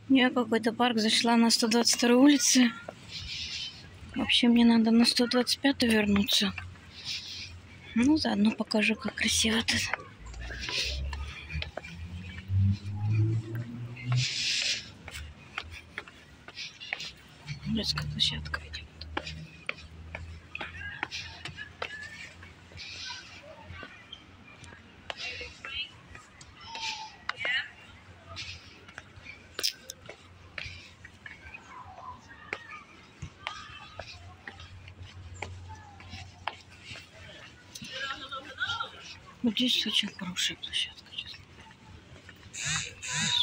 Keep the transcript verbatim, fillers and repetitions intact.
Я какой-то парк зашла на сто двадцать второй улице. Вообще мне надо на сто двадцать пятую вернуться. Ну, заодно покажу, как красиво тут. Детская площадка, видимо. Вот здесь очень хорошая площадка, честно.